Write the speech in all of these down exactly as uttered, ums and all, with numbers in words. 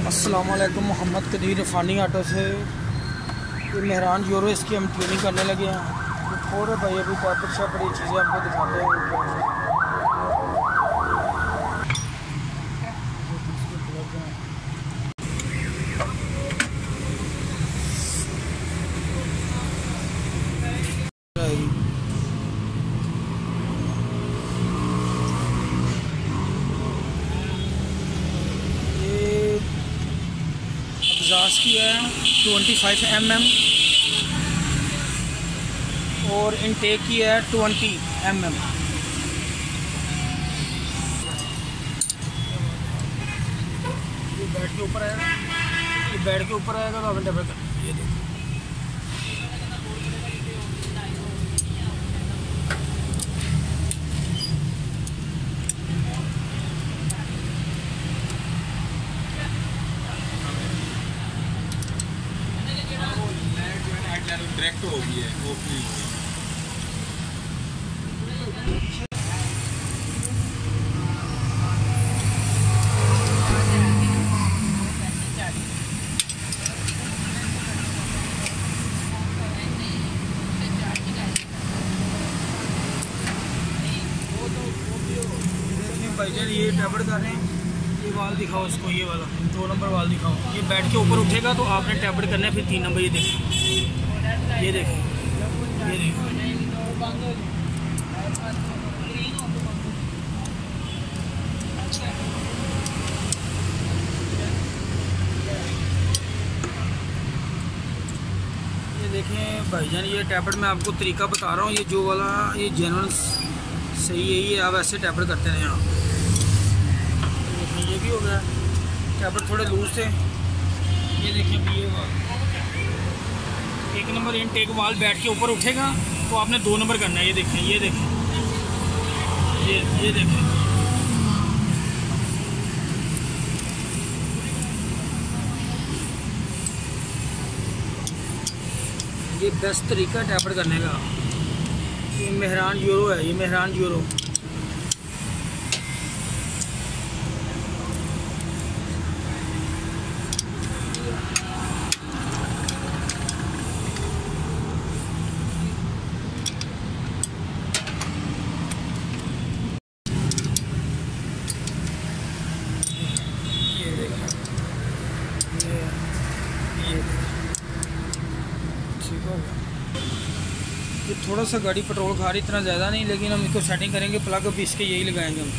अस्सलाम वालेकुम। मोहम्मद कदीर रिफानी ऑटो से ये मेहरान यूरो इसकी हम ट्यूनिंग करने लगे हैं। तो थोड़े भाई अभी टॉपिक शापर ये चीज़ें आपको दिखाते हैं। एग्जॉस्ट की है पच्चीस एम एम और इनटेक की है बीस एम एम। ये बेड के ऊपर आएगा, ये बेड के ऊपर आएगा तो आपने डबल कर ये देखो। डायरेक्ट हो गई है ओपनिंग। भाईजान ये टैबड़ कर रहे हैं, ये वाल दिखाओ इसको, ये वाला दो नंबर वाल दिखाओ। ये बेड के ऊपर उठेगा तो आपने टैबड़ करना है, फिर तीन नंबर। ये देखें, ये देखें, ये देखें। ये देखें भाईजान, ये टैबड़ मैं आपको तरीका बता रहा हूँ। ये जो वाला ये जेन्युइन सही है, ये आप ऐसे टैबड़ करते हैं। यहाँ ये भी हो गया, टैबड़ थोड़े लूज थे। ये देखिए अभी ये वाल एक नंबर इनटेक वाल बैठ के ऊपर उठेगा तो आपने दो नंबर करना है। ये देखें, ये देखें, ये ये देखें। ये बेस्ट तरीका है टैबड़ करने का। ये मेहरान यूरो है, ये मेहरान यूरो। ये थोड़ा सा गाड़ी पेट्रोल खा रही, इतना ज़्यादा नहीं, लेकिन हम इसको सेटिंग करेंगे। प्लग अभी इसके यही लगाएंगे हम।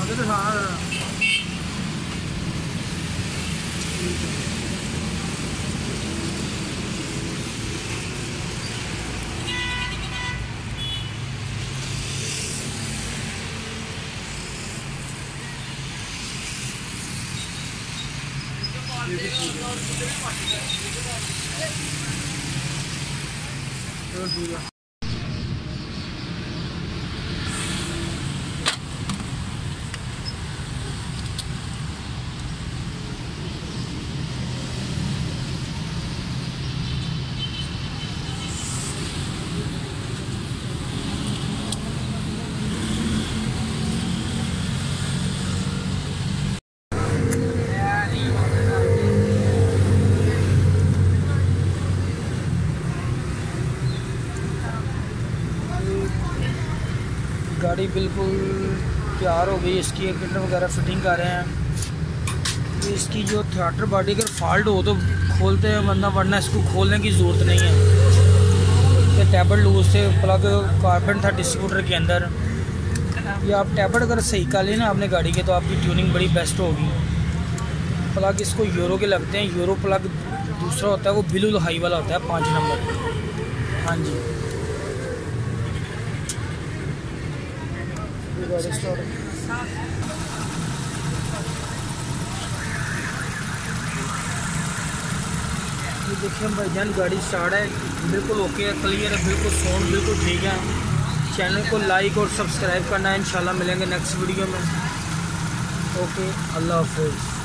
आगे तो हाँ चलो ठीक है। गाड़ी बिल्कुल तैयार हो गई, इसकी किटर वगैरह फिटिंग कर रहे हैं। तो इसकी जो थ्रॉटल बॉडी अगर फॉल्ट हो तो खोलते हैं वरना वरना इसको खोलने की ज़रूरत नहीं है। ये टैबलेट लूज से प्लग कार्बन था डिस्ट्रीब्यूटर के अंदर। ये आप टैबलेट अगर सही कर लें ना अपने गाड़ी के तो आपकी ट्यूनिंग बड़ी बेस्ट होगी। प्लग इसको यूरो के लगते हैं। यूरो प्लग दूसरा होता है वो बिल्कुल हाई वाला होता है, पाँच नंबर। हाँ जी गाड़ी स्टार्ट। ये देखिए भाईजान गाड़ी स्टार्ट है, बिल्कुल ओके है, क्लियर है, बिल्कुल साउंड बिल्कुल ठीक है। चैनल को लाइक और सब्सक्राइब करना है। इंशाल्लाह मिलेंगे नेक्स्ट वीडियो में। ओके, अल्लाह हाफिज़।